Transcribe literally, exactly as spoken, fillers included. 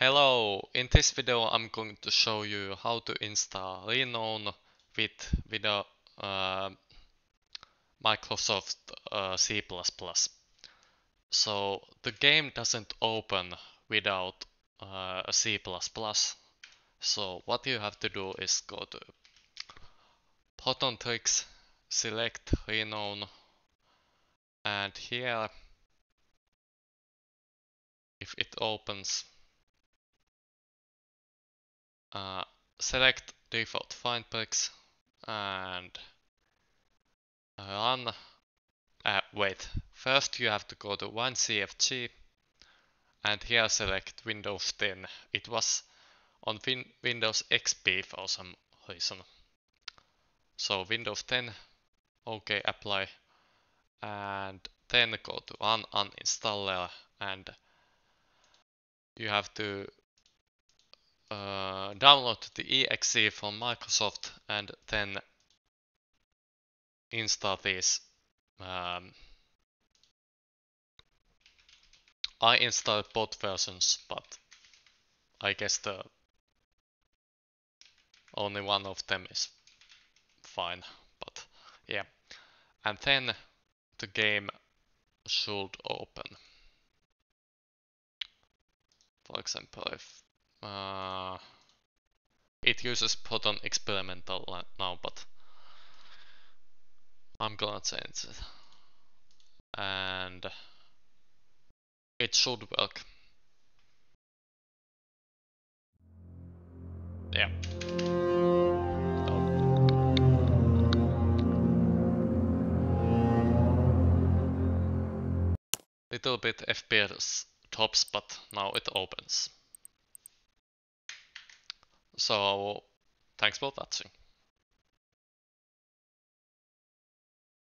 Hello, in this video I'm going to show you how to install Renown with, with a uh, Microsoft uh, C plus plus. So the game doesn't open without uh, a C plus plus. So what you have to do is go to button tricks, select Renown, and here if it opens, uh, select default find bricks and run. Uh, wait, first you have to go to one C F G and here select Windows ten. It was on win Windows X P for some reason. So Windows ten, OK, apply, and then go to run uninstaller and you have to uh, download the E X E from Microsoft and then install these. Um, I installed both versions, but I guess the only one of them is fine. But yeah, and then the game should open. For example, if uh, it uses Proton experimental now, but I'm gonna change it, and it should work. Yeah. Little bit F P S drops, but now it opens. So, thanks for watching.